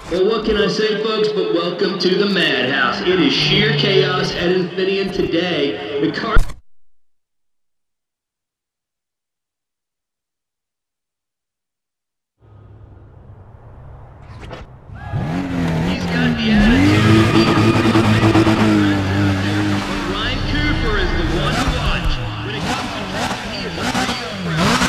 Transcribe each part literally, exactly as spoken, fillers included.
Well, what can I say, folks, but welcome to the Madhouse. It is sheer chaos at Infineon today. The car... He's got the attitude. But Ryan Cooper is the one to watch. When it comes to driving, he is a real pro.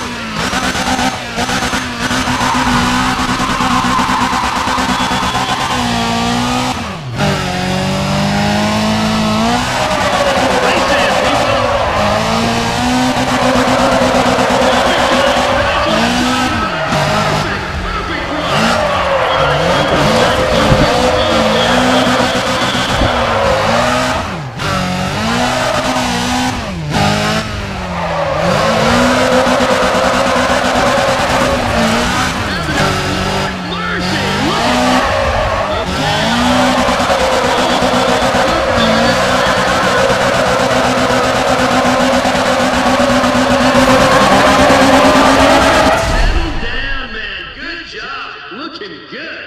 Looking good.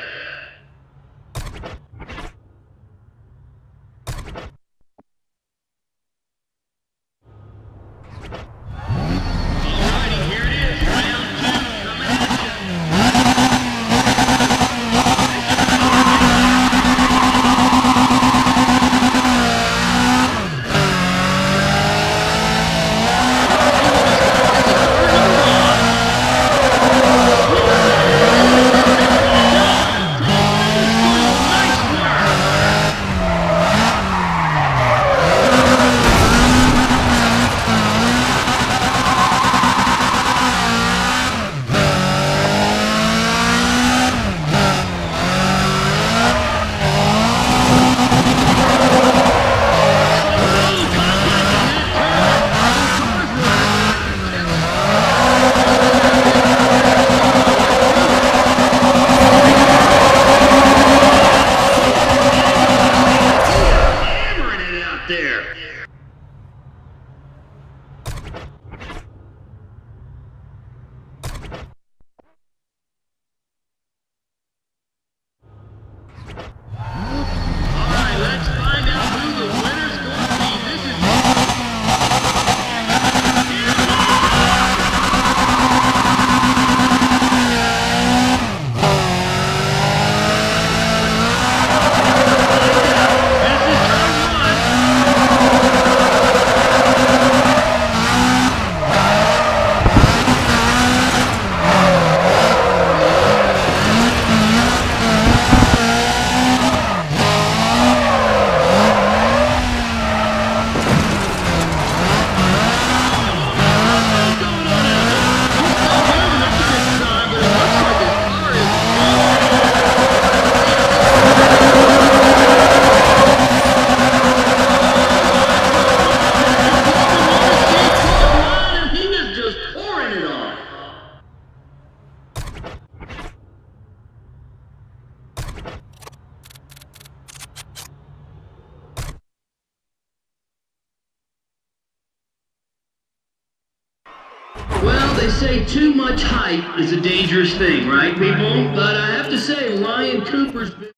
Alrighty, here it is. Round two coming at you. There. Alright, let's find out who the winner's going to be. This is... Well, they say too much hype is a dangerous thing, right, people? But I have to say, Ryan Cooper's been...